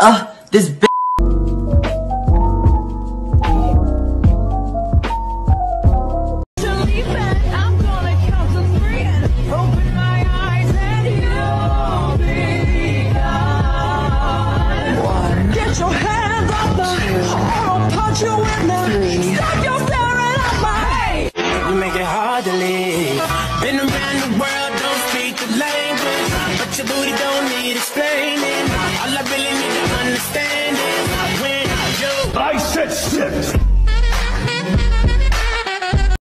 This bitch. You make it hard to leave. Been around the world, don't speak the language, but your booty don't need explaining. All I really need to understand